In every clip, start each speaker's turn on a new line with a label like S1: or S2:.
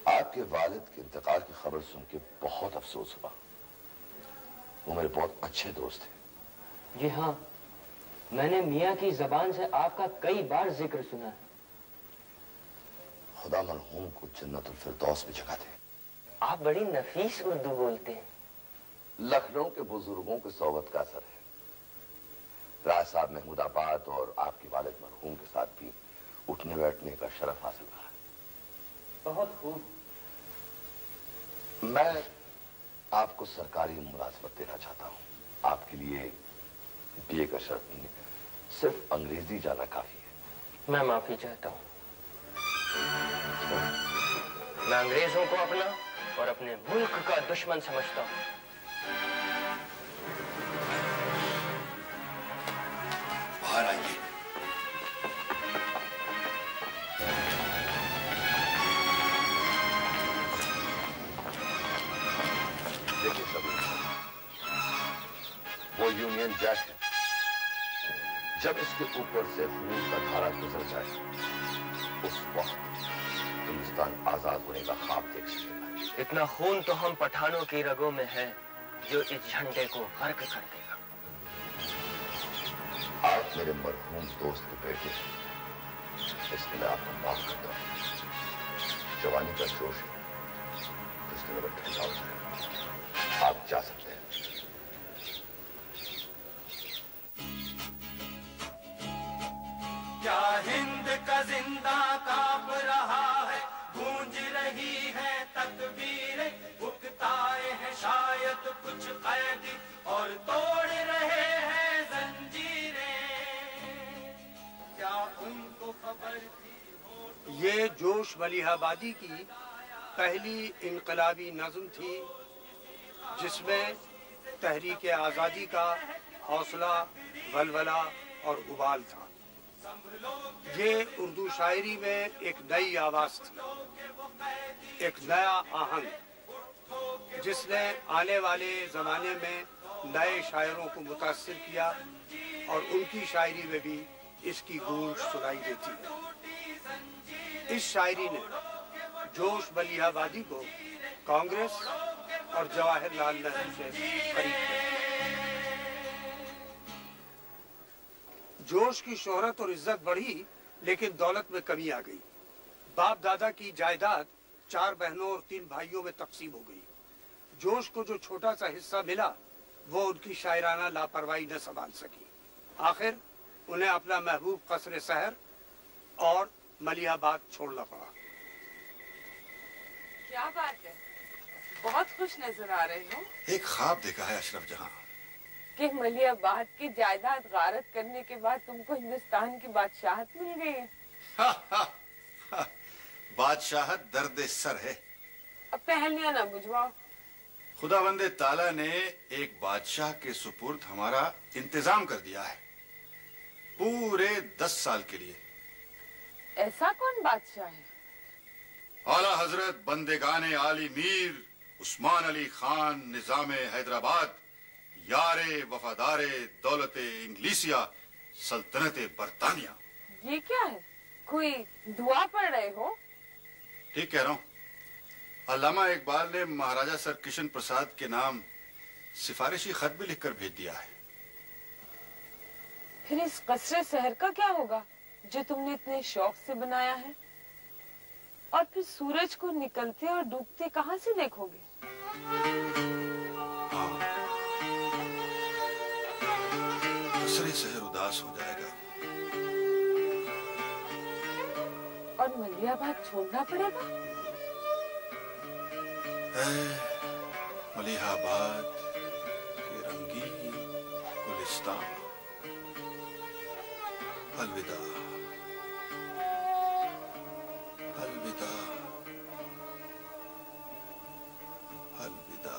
S1: आपके वालिद के इंतकाल की खबर सुन के बहुत अफसोस हुआ। वो मेरे बहुत अच्छे दोस्त थे।
S2: जी हाँ, मैंने मियाँ की जबान से आपका कई बार जिक्र सुना है।
S1: खुदा मरहूम को जन्नतुल फिरदौस में जगह दे।
S2: आप बड़ी नफीस उर्दू बोलते हैं।
S1: लखनऊ के बुजुर्गों की सोबत का असर है। राज साहब महमूदाबाद और आपके वालिद मरहूम के साथ भी उठने बैठने का शरफ हासिल रहा है।
S2: बहुत खूब।
S1: मैं आपको सरकारी मुलाजमत देना चाहता हूँ। आपके लिए बीए का शर्त नहीं, सिर्फ अंग्रेजी जाना काफी है।
S2: मैं माफी चाहता हूँ। मैं अंग्रेजों को अपना और अपने मुल्क का दुश्मन समझता हूँ।
S1: बाहर आइए। देखिए शबीर, वो यूनियन जैक है। जब इसके ऊपर से खून का धारा गुजर जाए, उस वक्त हिंदुस्तान आजाद होने का ख्वाब देख सकेगा।
S2: इतना खून तो हम पठानों की रगों में है जो इस झंडे को गर्क कर देगा।
S1: आप मेरे मरहूम दोस्त के बेटे हैं, इसलिए मैं आपको माफ करता हूँ। जवानी का जोश है, उसके नंबर ठंडा हो जाए। आप जा सकते हैं।
S3: क्या हिंद का जिंदा कांप रहा है, गूंज रही है तकबीरें, उकताए हैं शायद कुछ कैदी और तोड़ रहे हैं जंजीरें। क्या उनको खबर थी?
S4: ये जोश मलिहाबादी की पहली इनकलाबी नज़म थी, जिसमें तहरीक आज़ादी का हौसला, वलवला और उबाल था। ये उर्दू शायरी में एक नई आवाज थी, एक नया आहंग, जिसने आने वाले जमाने में नए शायरों को मुतासिर किया और उनकी शायरी में भी इसकी गूंज सुनाई देती है। इस शायरी ने जोश मलिहाबादी को कांग्रेस और जवाहरलाल नेहरू से करीब किया। जोश की शोहरत और इज्जत बढ़ी, लेकिन दौलत में कमी आ गई। बाप दादा की जायदाद 4 बहनों और 3 भाइयों में तकसीम हो गई। जोश को जो छोटा सा हिस्सा मिला, वो उनकी शायराना लापरवाही न संभाल सकी। आखिर उन्हें अपना महबूब कसर शहर और मलिहाबाद छोड़ना पड़ा।
S5: क्या बात है, बहुत खुश नजर आ रहे हो।
S6: एक ख्वाब देखा है अशरफ जहां
S5: कि मलिहाबाद की जायदाद गारत करने के बाद तुमको हिंदुस्तान की बादशाहत मिल गई है।
S6: बादशाहत दर्द सर है।
S5: अब पहलियां ना बुझवाओ।
S6: खुदावंदे ताला ने एक बादशाह के सुपुर्द हमारा इंतजाम कर दिया है पूरे 10 साल के लिए।
S5: ऐसा कौन बादशाह है?
S6: आला हजरत बंदेगाने आली मीर उस्मान अली खान निजाम हैदराबाद, यारे वफादारे दौलते इंग्लिसिया सल्तनते बरतानिया।
S5: ये क्या है? कोई दुआ पढ़ रहे हो?
S6: ठीक कह रहा हूँ। अल्लामा इकबाल ने महाराजा सर किशन प्रसाद के नाम सिफारिशी खत भी लिखकर भेज दिया है।
S5: फिर इस कसरे शहर का क्या होगा जो तुमने इतने शौक से बनाया है? और फिर सूरज को निकलते और डूबते कहाँ से देखोगे?
S6: कसरे शहर उदास हो जाएगा
S5: और मलिहाबाद छोड़ना पड़ेगा।
S6: मलिहाबाद के रंगीन गुलिस्तान, अलविदा अलविदा अलविदा।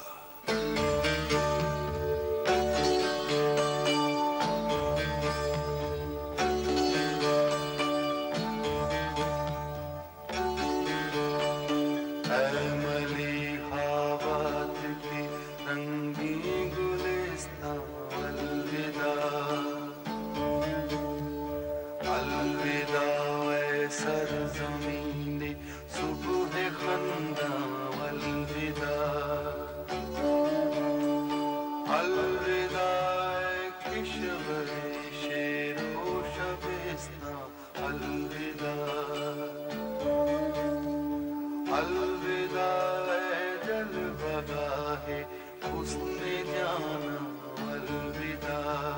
S3: उसने जाना अलविदा।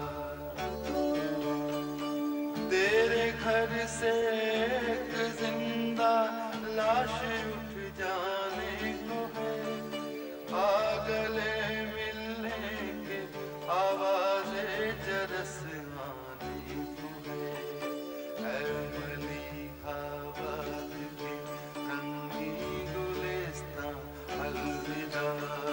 S3: तेरे घर से एक जिंदा लाश उठ जाने को है, आ गले मिलने के आवाज़े जरस आने को है। ऐ मलिहाबाद के रंगी गुलिस्तां अलविदा।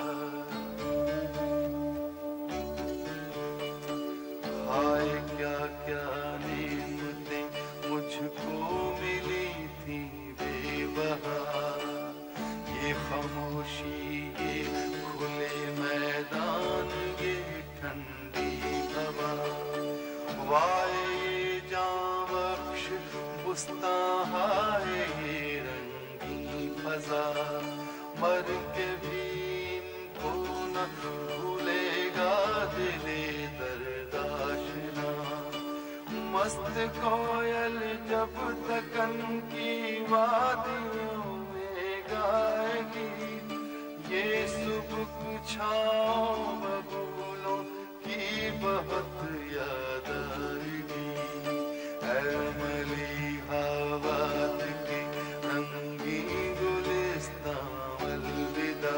S3: हाय क्या क्या नेमतें मुझको मिली थी बेबहा, ये खामोशी, ये खुले मैदान, ये ठंडी हवा, वाए जां बख्श बुस्तां, हाय ये रंगी फजा, मर के भी इनको न भूलेगा दिले दर्दाशना। मस्त कोयल जब तकन की वादियों में गाएगी, ये सुबह छाँव बबूलों की बहुत याद आएगी। ऐ मलिहाबाद के रंगी गुलिस्तां अलविदा।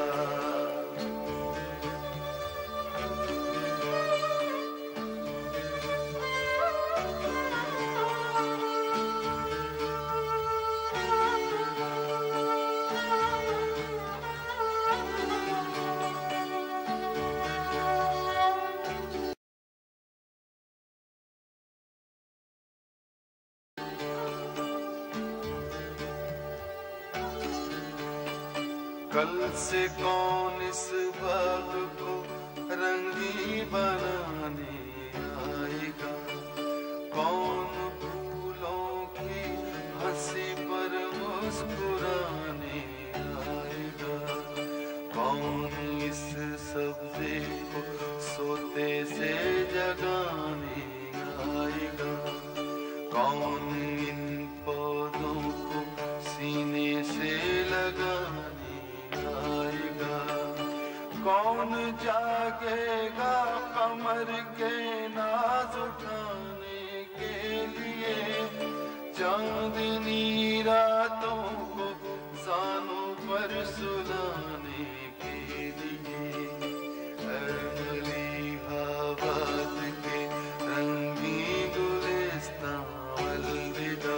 S3: कल से कौन इस बाग को रंगी बनाने आएगा, कौन फूलों की हंसी पर मुस्कुराने आएगा, कौन इस सब्जे को सोते से जगाने आएगा, कौन इन पौधों को सीने से लगाने आएगा, कौन जागेगा कमर के नाज उठाने के लिए, चांदनी रातों को जानों पर सुलाने के लिए। ऐ मलिहाबाद के रंगी गुलिस्तां अलविदा।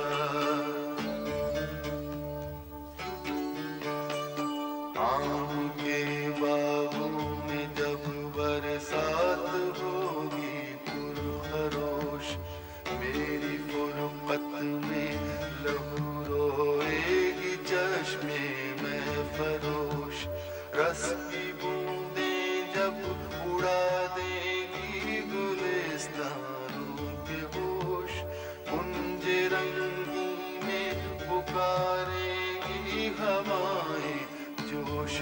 S3: आम के बागों में जब बरसात होगी पुरखरोश, मेरी फुरकत में लहू रोएगी चश्मे में फरोश, रस की बूंदें जब उड़ा देगी गुलिस्तानों के होश, कुंज रंगी में पुकारेगी हवाएं जोश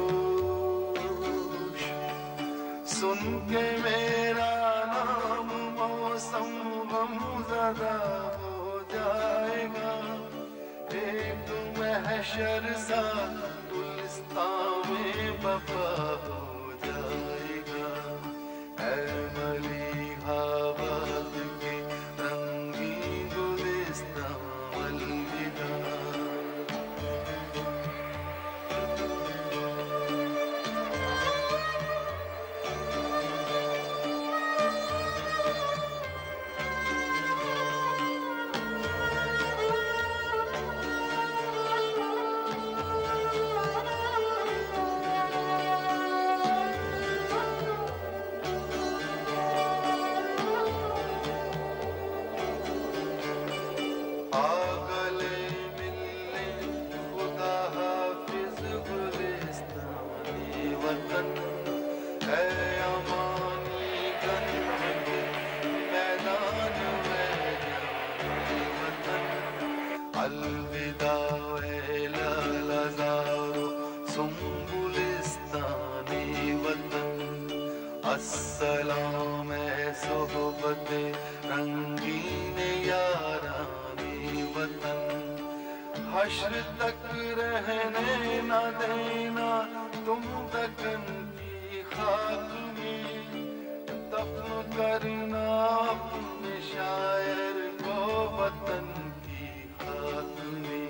S3: जोश। सुन के मेरा नाम मौसम गमज़दा हो जाएगा, एक महशर सा गुलिस्तां में बपा हो जाएगा। ऐ मलिहाबाद के रंगी गुलिस्तां अलविदा। अलविदा लाज़ारो सुम्बुलिस्तानी वतन, अस्सलाम सोहबते रंगीन यारानी वतन, हश्र तक रहने न देना तुम दकन की खाक में दफन करना अपने शायर को वतन की खाक में।